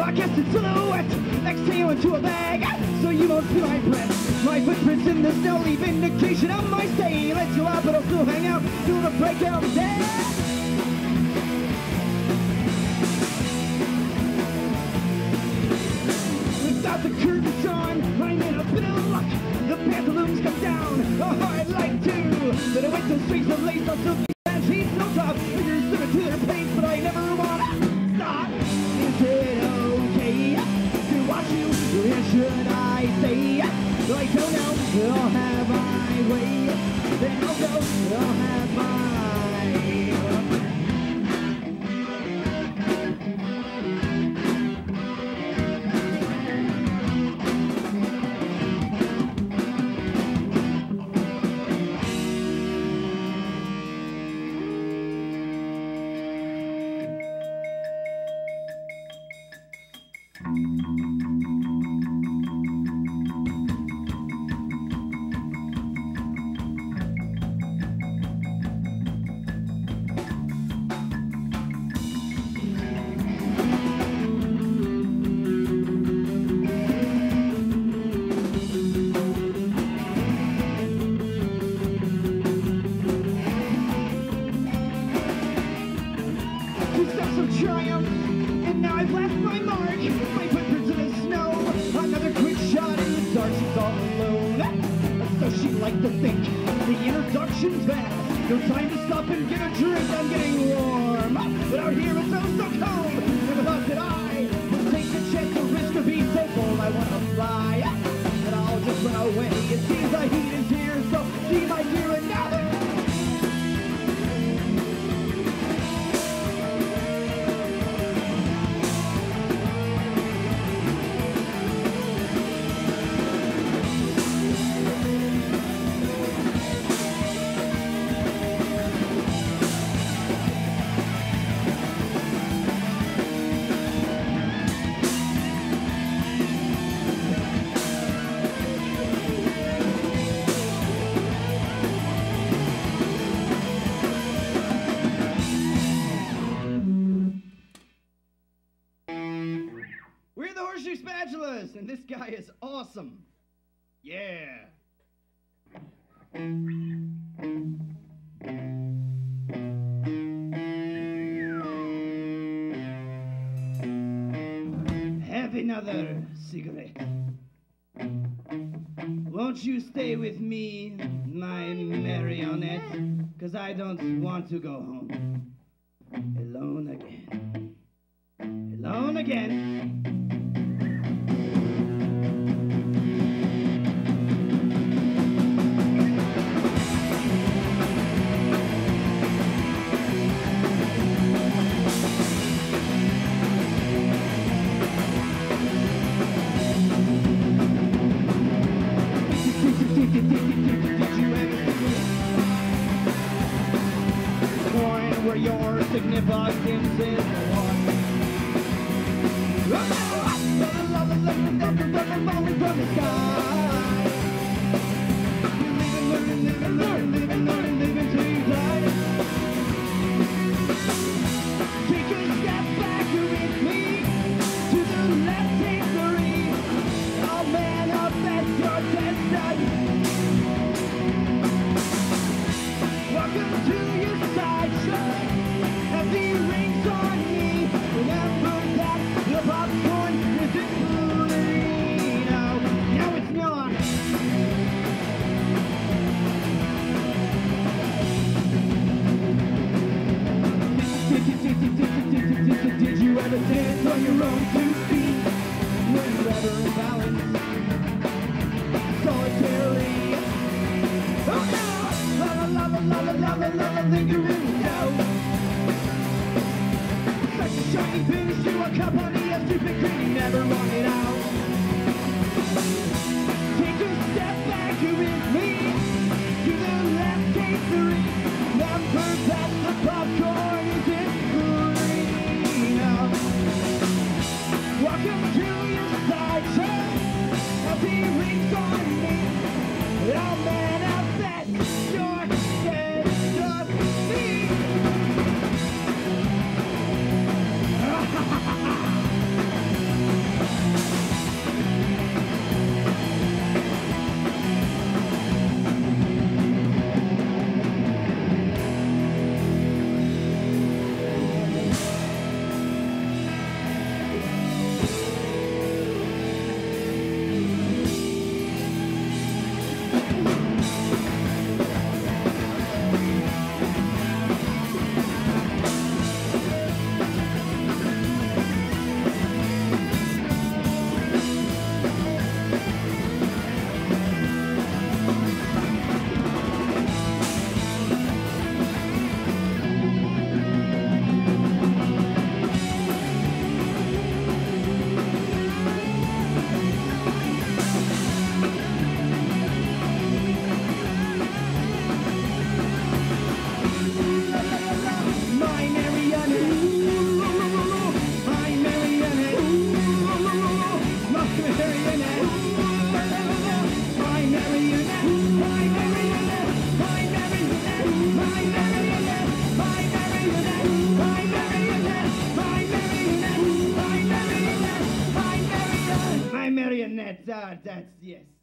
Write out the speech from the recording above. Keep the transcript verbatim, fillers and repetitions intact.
Broadcast in silhouette, exhale into a bag, so you won't see my breath. My footprints in the snow leave indication of my stay. Let you out, but I'll still hang out till the breakout day. Without the curtains on, I'm in a bit of luck. The pantaloons come down, oh, I'd like to, but I went to streets of lace on silky and she's so tough. Fingers slipping to their pace, but I never wanna stop. Is it okay to watch you? Or should I say, I don't know, I'll have my way. Then I'll go, I'll have my way. We're the Horseshoe Spatulas, and this guy is awesome. Yeah. Have another cigarette. Won't you stay with me, my marionette? 'Cause I don't want to go home. Alone again. Alone again. Where your significance is one. Falling from the sky. Living, learning, living, learning, living, learning, living till you die. Take a step back with me. To the left, take three. Oh man, I'll bet your destiny. Welcome to your sideshow. Heavy rings on me. Remember that the popcorn isn't moving. No, no, it's not. Did you ever dance on your own two feet? Were you ever in balance? Solitary. Oh no! La la la la la la la la la lingering out. Such a shiny finish to a cup on the stupid cream, you never want it out. Take a step back with me. To the left, take three. Remember that the popcorn isn't green. Welcome to your sideshow. Happy rings on me. Oh man, I bet you're dead of me. uh, that's, yes.